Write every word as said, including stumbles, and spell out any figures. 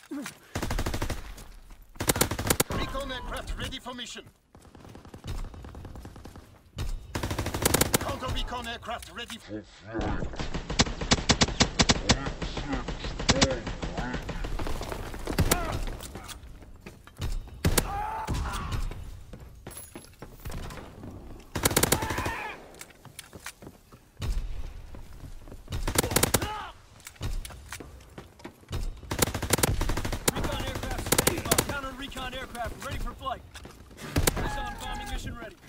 Recon aircraft ready for mission. Counter recon aircraft ready for flight. Recon aircraft ready for flight. Nissan bombing mission ready.